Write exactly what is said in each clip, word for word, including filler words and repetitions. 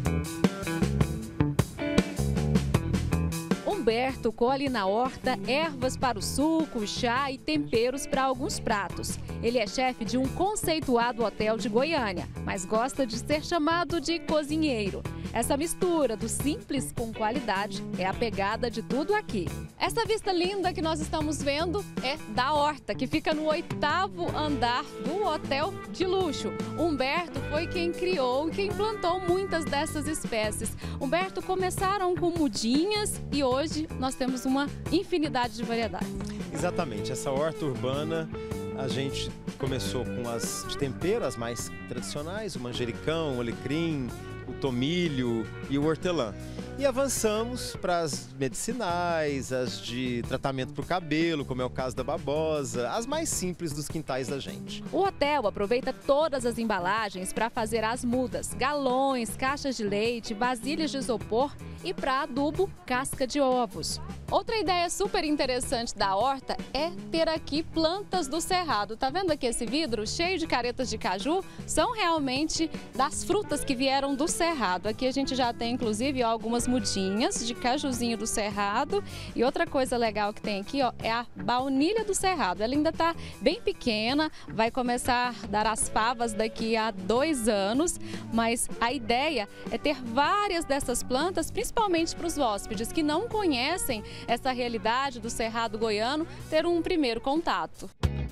Humberto colhe na horta ervas para o suco, chá e temperos para alguns pratos. Ele é chefe de um conceituado hotel de Goiânia, mas gosta de ser chamado de cozinheiro. Essa mistura do simples com qualidade é a pegada de tudo aqui. Essa vista linda que nós estamos vendo é da horta, que fica no oitavo andar do hotel de luxo. Humberto foi quem criou e quem plantou muitas dessas espécies. Humberto, começaram com mudinhas e hoje nós temos uma infinidade de variedades. Exatamente, essa horta urbana a gente começou com as de tempero, as mais tradicionais, o manjericão, o alecrim, o tomilho e o hortelã. E avançamos para as medicinais, as de tratamento para o cabelo, como é o caso da babosa, as mais simples dos quintais da gente. O hotel aproveita todas as embalagens para fazer as mudas, galões, caixas de leite, vasilhas de isopor e para adubo, casca de ovos. Outra ideia super interessante da horta é ter aqui plantas do cerrado. Tá vendo aqui esse vidro cheio de caretas de caju? São realmente das frutas que vieram do cerrado. Aqui a gente já tem inclusive ó, algumas mudinhas de cajuzinho do cerrado. E outra coisa legal que tem aqui ó, é a baunilha do cerrado. Ela ainda tá bem pequena, vai começar a dar as favas daqui a dois anos. Mas a ideia é ter várias dessas plantas, principalmente para os hóspedes que não conhecem essa realidade do cerrado goiano, ter um primeiro contato.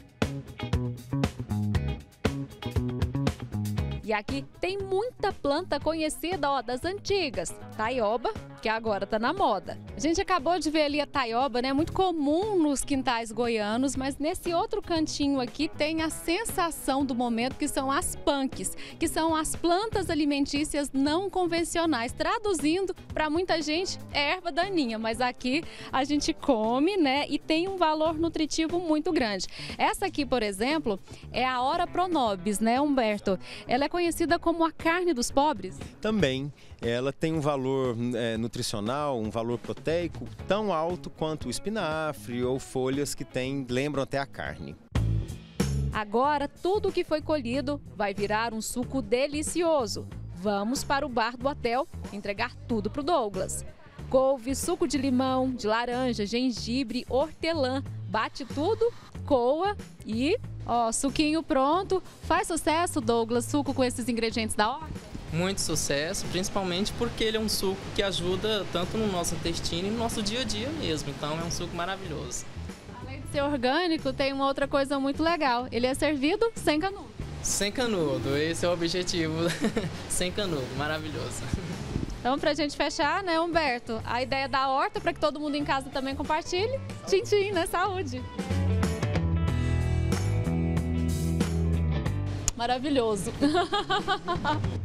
E aqui tem muita planta conhecida ó, das antigas. Taioba, que agora está na moda. A gente acabou de ver ali a taioba, né? Muito comum nos quintais goianos, mas nesse outro cantinho aqui tem a sensação do momento, que são as punks, que são as plantas alimentícias não convencionais. Traduzindo, para muita gente é erva daninha, mas aqui a gente come, né? E tem um valor nutritivo muito grande. Essa aqui, por exemplo, é a Ora pronobis, né, Humberto? Ela é conhecida como a carne dos pobres? Também. Ela tem um valor é, nutricional, um valor proteico tão alto quanto o espinafre ou folhas que tem, lembram até a carne. Agora, tudo que foi colhido vai virar um suco delicioso. Vamos para o bar do hotel entregar tudo para o Douglas. Couve, suco de limão, de laranja, gengibre, hortelã. Bate tudo, coa e, ó, suquinho pronto. Faz sucesso, Douglas, suco com esses ingredientes da horta? Muito sucesso, principalmente porque ele é um suco que ajuda tanto no nosso intestino e no nosso dia a dia mesmo. Então é um suco maravilhoso. Além de ser orgânico, tem uma outra coisa muito legal. Ele é servido sem canudo. Sem canudo, esse é o objetivo. Sem canudo, maravilhoso. Então, pra gente fechar, né, Humberto, a ideia da horta para que todo mundo em casa também compartilhe. Tchim-tchim, né? Saúde! Maravilhoso!